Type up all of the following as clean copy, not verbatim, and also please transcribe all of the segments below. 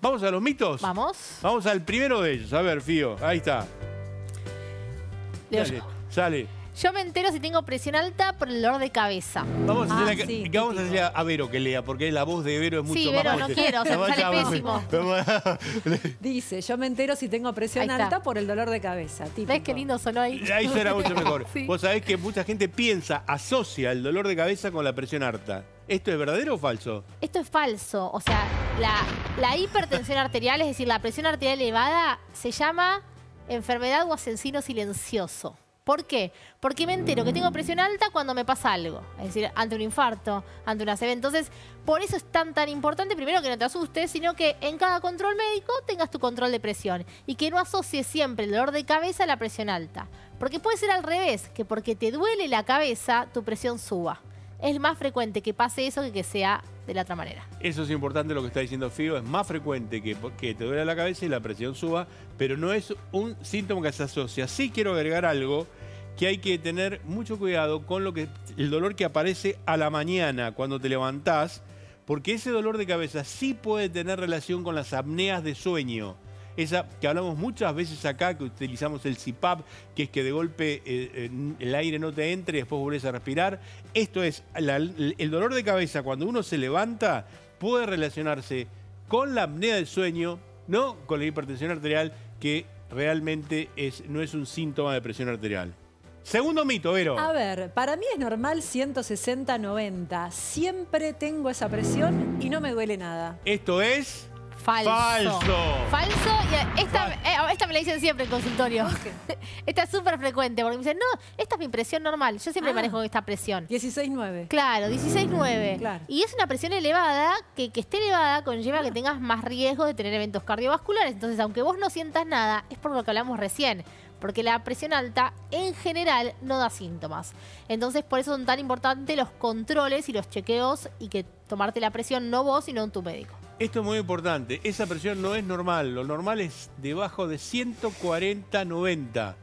¿Vamos a los mitos? Vamos. Vamos al primero de ellos. A ver, Fío, ahí está. Leo Dale, yo. sale. Yo me entero si tengo presión alta por el dolor de cabeza. Vamos a hacerle, sí, vamos a típico. hacerle a Vero que lea, porque la voz de Vero es mucho Sí, más Vero, no fuerte. quiero, se me sale pésimo. Dice, yo me entero si tengo presión Ahí está. alta por el dolor de cabeza. Típico. ¿Ves qué lindo sonó ahí? Ahí suena mucho mejor. Sí. Vos sabés que mucha gente piensa, asocia el dolor de cabeza con la presión alta. ¿Esto es verdadero o falso? Esto es falso. O sea, la hipertensión arterial, es decir, la presión arterial elevada, se llama enfermedad o asesino silencioso. ¿Por qué? Porque me entero que tengo presión alta cuando me pasa algo. Es decir, ante un infarto, ante una ACV. Entonces, por eso es tan importante, primero, que no te asustes, sino que en cada control médico tengas tu control de presión. Y que no asocies siempre el dolor de cabeza a la presión alta. Porque puede ser al revés, que porque te duele la cabeza, tu presión suba. Es más frecuente que pase eso que sea de la otra manera. Eso es importante lo que está diciendo Fío. Es más frecuente que te duele la cabeza y la presión suba, pero no es un síntoma que se asocia. Sí quiero agregar algo, que hay que tener mucho cuidado con el dolor que aparece a la mañana cuando te levantás, porque ese dolor de cabeza sí puede tener relación con las apneas de sueño. Esa que hablamos muchas veces acá, que utilizamos el CPAP, que es que de golpe el aire no te entre y después volvés a respirar. Esto es, el dolor de cabeza cuando uno se levanta puede relacionarse con la apnea del sueño, no con la hipertensión arterial, que realmente no es un síntoma de presión arterial. Segundo mito, Vero. A ver, para mí es normal 160-90. Siempre tengo esa presión y no me duele nada. Esto es... Falso. Falso. Falso. Y esta me la dicen siempre en consultorio. Esta es súper frecuente porque me dicen, no, esta es mi presión normal. Yo siempre manejo esta presión. 16-9. Claro, 16,9. Claro. Y es una presión elevada que esté elevada conlleva que tengas más riesgo de tener eventos cardiovasculares. Entonces, aunque vos no sientas nada, es por lo que hablamos recién. Porque la presión alta, en general, no da síntomas. Entonces, por eso son tan importantes los controles y los chequeos y que tomarte la presión no vos, sino en tu médico. Esto es muy importante. Esa presión no es normal. Lo normal es debajo de 140-90.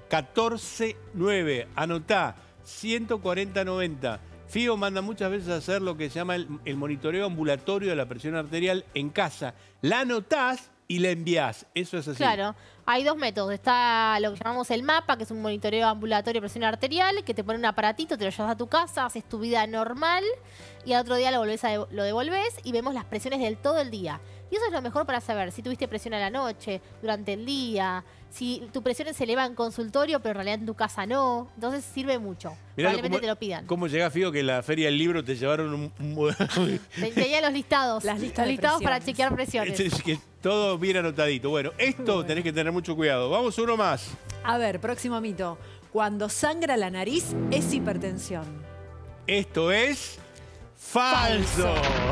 14-9. Anotá. 140-90. Fío manda muchas veces a hacer lo que se llama el monitoreo ambulatorio de la presión arterial en casa. La anotás y la enviás. Eso es así. Claro, hay dos métodos. Está lo que llamamos el MAPA, que es un monitoreo ambulatorio de presión arterial, que te pone un aparatito, te lo llevas a tu casa, haces tu vida normal y al otro día lo devolvés y vemos las presiones del todo el día. Y eso es lo mejor para saber si tuviste presión a la noche, durante el día, si tu presión se eleva en consultorio, pero en realidad en tu casa no. Entonces sirve mucho. Mirá Probablemente te lo pidan. ¿Cómo llegás, Fío, que en la feria del libro te llevaron Tenía los listados. Las listas de listados para presiones. chequear presiones. Es que todo bien anotadito. Bueno, esto tenés que tener mucho cuidado. Vamos uno más. A ver, próximo mito. Cuando sangra la nariz es hipertensión. Esto es... ¡falso!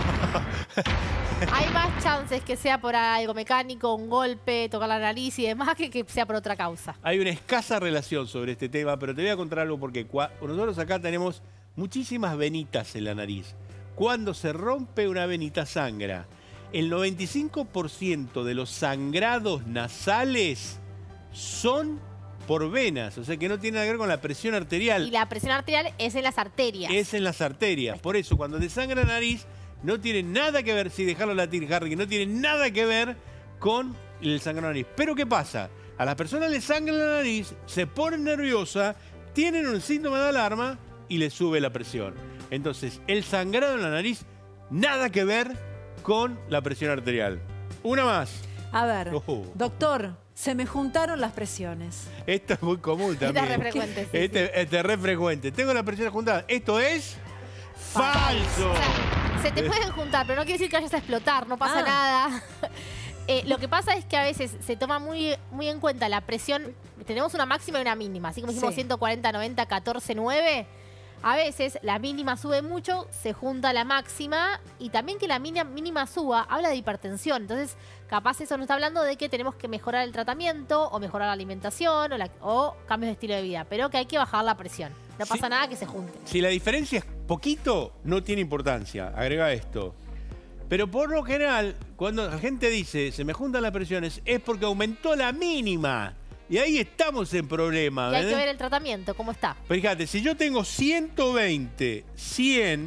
Hay más chances que sea por algo mecánico, un golpe, tocar la nariz y demás, que sea por otra causa. Hay una escasa relación sobre este tema, pero te voy a contar algo porque nosotros acá tenemos muchísimas venitas en la nariz. Cuando se rompe una venita sangra. El 95% de los sangrados nasales son por venas, o sea que no tiene nada que ver con la presión arterial. Y la presión arterial es en las arterias. Es en las arterias. Por eso, cuando te sangra la nariz, no tiene nada que ver, si dejarlo latir, Harry, que no tiene nada que ver con el sangrado de la nariz. Pero ¿qué pasa? A las personas les sangra la nariz, se ponen nerviosas, tienen un síntoma de alarma y les sube la presión. Entonces, el sangrado en la nariz, nada que ver con la presión arterial. Una más. A ver, Doctor, se me juntaron las presiones. Esto es muy común también. Esta es re frecuente, sí, Este es re frecuente. Tengo la presión juntada. Esto es... ¡falso! O sea, se te pueden juntar, pero no quiere decir que vayas a explotar, no pasa nada. Lo que pasa es que a veces se toma muy en cuenta la presión. Tenemos una máxima y una mínima. Así como dijimos 140, 90, 14, 9. A veces la mínima sube mucho, se junta la máxima y también que la mínima suba habla de hipertensión. Entonces, capaz eso nos está hablando de que tenemos que mejorar el tratamiento o mejorar la alimentación o cambios de estilo de vida, pero que hay que bajar la presión. No pasa nada que se junte. Si la diferencia es poquito, no tiene importancia. Agrega esto. Pero por lo general, cuando la gente dice se me juntan las presiones, es porque aumentó la mínima. Y ahí estamos en problema. Y hay que ver el tratamiento, cómo está. Pero fíjate, si yo tengo 120, 100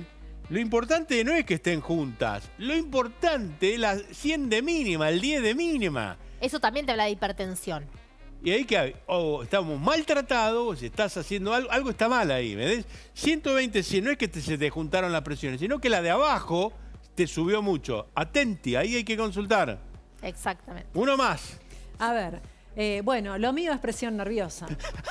Lo importante no es que estén juntas. Lo importante es la 100 de mínima, el 10 de mínima. Eso también te habla de hipertensión. Y ahí que o estamos maltratados, o si estás haciendo algo, algo está mal ahí, ¿ves? 120, 100, no es que se te juntaron las presiones, sino que la de abajo te subió mucho. Atenti, ahí hay que consultar. Exactamente. Uno más. A ver, bueno, lo mío es presión nerviosa.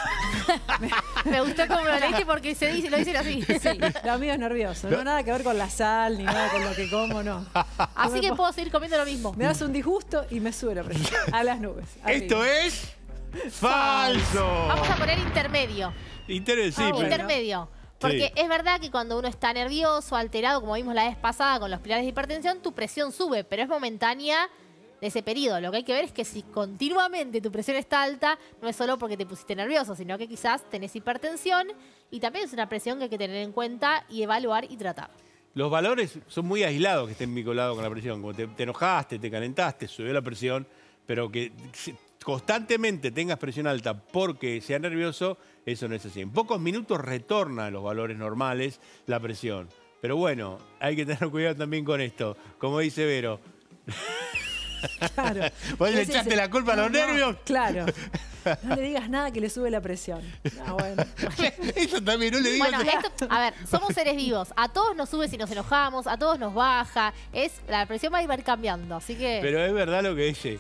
Me gustó como lo leíste porque lo dicen así. Sí, lo mío es nervioso. No nada que ver con la sal, ni nada con lo que como, no. Así que puedo seguir comiendo lo mismo. Me das un disgusto y me sube la presión. A las nubes. Esto es falso. Vamos a poner intermedio. Interesante. Intermedio. Porque Sí. es verdad que cuando uno está nervioso, alterado, como vimos la vez pasada con los pilares de hipertensión, tu presión sube, pero es momentánea de ese periodo. Lo que hay que ver es que si continuamente tu presión está alta, no es solo porque te pusiste nervioso, sino que quizás tenés hipertensión y también es una presión que hay que tener en cuenta y evaluar y tratar. Los valores son muy aislados que estén vinculados con la presión. Como te enojaste, te calentaste, subió la presión, pero que constantemente tengas presión alta porque sea nervioso, eso no es así. En pocos minutos retorna a los valores normales la presión. Pero bueno, hay que tener cuidado también con esto. Como dice Vero. Claro. ¿Vos le Ese echaste es- la culpa a los No, nervios? Claro. No le digas nada que le sube la presión. No, bueno. Eso también, no le digas. Bueno, esto, a ver, somos seres vivos. A todos nos sube si nos enojamos, a todos nos baja. La presión va a ir cambiando, así que... Pero es verdad lo que dice.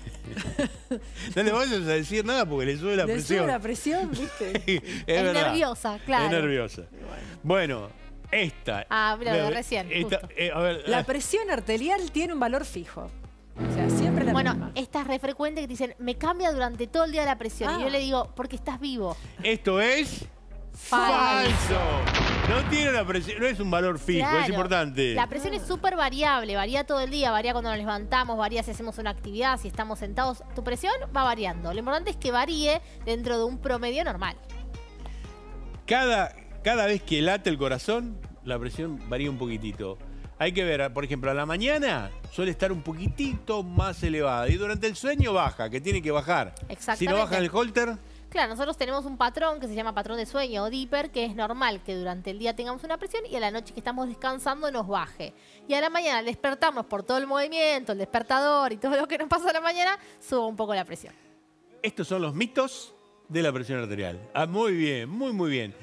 No le vayas a decir nada porque le sube la Le presión. sube la presión, ¿viste? Es verdad. nerviosa, claro. Es nerviosa. Bueno, esta. Ah, mira, lo de recién, Esta, justo. a ver, La presión arterial tiene un valor fijo. O sea, siempre la Bueno, misma. esta es re frecuente que te dicen, me cambia durante todo el día la presión. Ah. Y yo le digo, porque estás vivo. esto es Falso. falso. No tiene una presión, no es un valor fijo, Claro. es importante. La presión es súper variable, varía todo el día, varía cuando nos levantamos, varía si hacemos una actividad, si estamos sentados. Tu presión va variando. Lo importante es que varíe dentro de un promedio normal. Cada vez que late el corazón, la presión varía un poquitito. Hay que ver, por ejemplo, a la mañana suele estar un poquitito más elevada y durante el sueño baja, que tiene que bajar. Exactamente. Si no baja el holter, Claro, nosotros tenemos un patrón que se llama patrón de sueño o DIPER, que es normal que durante el día tengamos una presión y a la noche que estamos descansando nos baje. Y a la mañana al despertarnos por todo el movimiento, el despertador y todo lo que nos pasa a la mañana, suba un poco la presión. estos son los mitos de la presión arterial. Ah, muy bien, muy bien.